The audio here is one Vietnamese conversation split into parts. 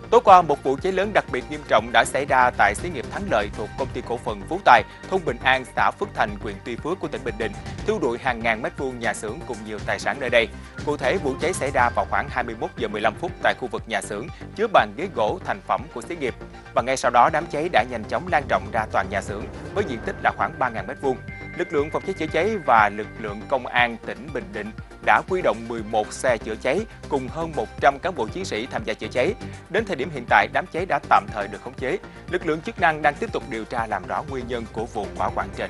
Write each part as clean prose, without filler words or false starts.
Tối qua, một vụ cháy lớn đặc biệt nghiêm trọng đã xảy ra tại xí nghiệp Thắng Lợi thuộc công ty cổ phần Phú Tài, thôn Bình An, xã Phước Thành, huyện Tuy Phước của tỉnh Bình Định, thiêu rụi hàng ngàn mét vuông nhà xưởng cùng nhiều tài sản nơi đây. Cụ thể, vụ cháy xảy ra vào khoảng 21 giờ 15 phút tại khu vực nhà xưởng chứa bàn ghế gỗ thành phẩm của xí nghiệp. Và ngay sau đó, đám cháy đã nhanh chóng lan rộng ra toàn nhà xưởng với diện tích là khoảng 3.000 mét vuông. Lực lượng phòng cháy chữa cháy và lực lượng công an tỉnh Bình Định đã huy động 11 xe chữa cháy cùng hơn 100 cán bộ chiến sĩ tham gia chữa cháy. Đến thời điểm hiện tại, đám cháy đã tạm thời được khống chế. Lực lượng chức năng đang tiếp tục điều tra làm rõ nguyên nhân của vụ hỏa hoạn trên.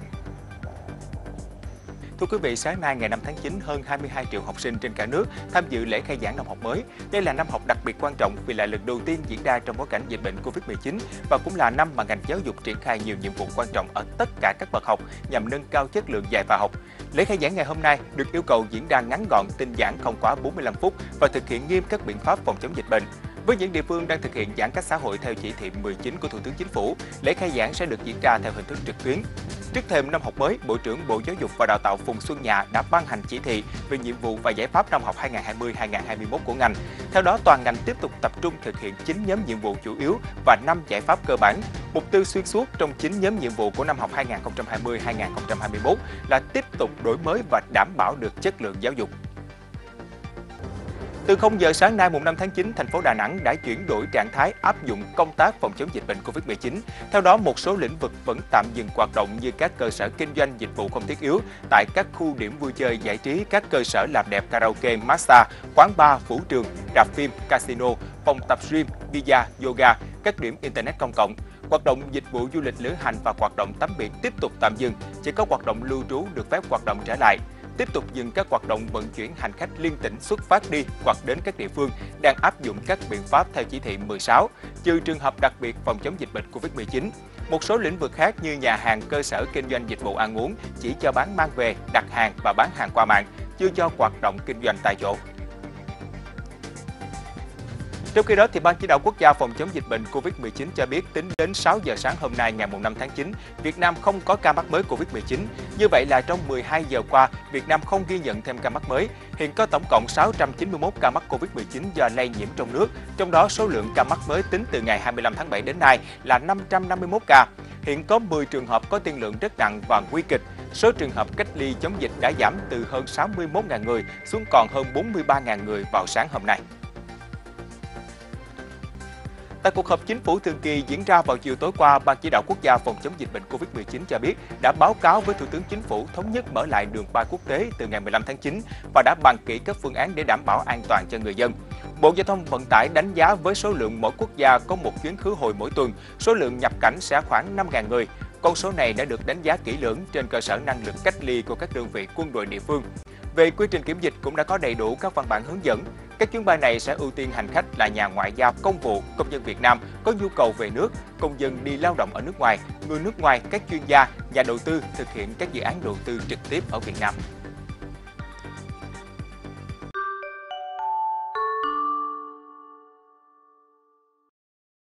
Thưa quý vị, sáng nay ngày 5 tháng 9, hơn 22 triệu học sinh trên cả nước tham dự lễ khai giảng năm học mới. Đây là năm học đặc biệt quan trọng vì là lần đầu tiên diễn ra trong bối cảnh dịch bệnh Covid-19 và cũng là năm mà ngành giáo dục triển khai nhiều nhiệm vụ quan trọng ở tất cả các bậc học nhằm nâng cao chất lượng dạy và học. Lễ khai giảng ngày hôm nay được yêu cầu diễn ra ngắn gọn, tinh giản không quá 45 phút và thực hiện nghiêm các biện pháp phòng chống dịch bệnh. Với những địa phương đang thực hiện giãn cách xã hội theo chỉ thị 19 của Thủ tướng Chính phủ, lễ khai giảng sẽ được diễn ra theo hình thức trực tuyến. Trước thềm năm học mới, Bộ trưởng Bộ Giáo dục và Đào tạo Phùng Xuân Nhạ đã ban hành chỉ thị về nhiệm vụ và giải pháp năm học 2020-2021 của ngành. Theo đó, toàn ngành tiếp tục tập trung thực hiện 9 nhóm nhiệm vụ chủ yếu và 5 giải pháp cơ bản. Mục tiêu xuyên suốt trong 9 nhóm nhiệm vụ của năm học 2020-2021 là tiếp tục đổi mới và đảm bảo được chất lượng giáo dục. Từ 0 giờ sáng nay mùng 5 tháng 9, thành phố Đà Nẵng đã chuyển đổi trạng thái áp dụng công tác phòng chống dịch bệnh Covid-19. Theo đó, một số lĩnh vực vẫn tạm dừng hoạt động như các cơ sở kinh doanh dịch vụ không thiết yếu tại các khu điểm vui chơi giải trí, các cơ sở làm đẹp, karaoke, massage, quán bar, vũ trường, rạp phim, casino, phòng tập gym, pizza, yoga, các điểm internet công cộng. Hoạt động dịch vụ du lịch lữ hành và hoạt động tắm biển tiếp tục tạm dừng, chỉ có hoạt động lưu trú được phép hoạt động trở lại. Tiếp tục dừng các hoạt động vận chuyển hành khách liên tỉnh xuất phát đi hoặc đến các địa phương đang áp dụng các biện pháp theo chỉ thị 16, trừ trường hợp đặc biệt phòng chống dịch bệnh Covid-19. Một số lĩnh vực khác như nhà hàng, cơ sở kinh doanh dịch vụ ăn uống chỉ cho bán mang về, đặt hàng và bán hàng qua mạng, chưa cho hoạt động kinh doanh tại chỗ. Trong khi đó, Ban Chỉ đạo Quốc gia phòng chống dịch bệnh Covid-19 cho biết tính đến 6 giờ sáng hôm nay ngày 5 tháng 9, Việt Nam không có ca mắc mới Covid-19. Như vậy là trong 12 giờ qua, Việt Nam không ghi nhận thêm ca mắc mới. Hiện có tổng cộng 691 ca mắc Covid-19 do lây nhiễm trong nước, trong đó số lượng ca mắc mới tính từ ngày 25 tháng 7 đến nay là 551 ca. Hiện có 10 trường hợp có tiên lượng rất nặng và nguy kịch. Số trường hợp cách ly chống dịch đã giảm từ hơn 61.000 người xuống còn hơn 43.000 người vào sáng hôm nay. Tại cuộc họp chính phủ thường kỳ diễn ra vào chiều tối qua, Ban Chỉ đạo Quốc gia phòng chống dịch bệnh Covid-19 cho biết đã báo cáo với Thủ tướng Chính phủ thống nhất mở lại đường bay quốc tế từ ngày 15 tháng 9 và đã bàn kỹ các phương án để đảm bảo an toàn cho người dân. Bộ Giao thông Vận tải đánh giá với số lượng mỗi quốc gia có một chuyến khứ hồi mỗi tuần, số lượng nhập cảnh sẽ khoảng 5.000 người. Con số này đã được đánh giá kỹ lưỡng trên cơ sở năng lực cách ly của các đơn vị quân đội địa phương. Về quy trình kiểm dịch cũng đã có đầy đủ các văn bản hướng dẫn. Các chuyến bay này sẽ ưu tiên hành khách là nhà ngoại giao, công vụ, công dân Việt Nam có nhu cầu về nước, công dân đi lao động ở nước ngoài, người nước ngoài, các chuyên gia, nhà đầu tư thực hiện các dự án đầu tư trực tiếp ở Việt Nam.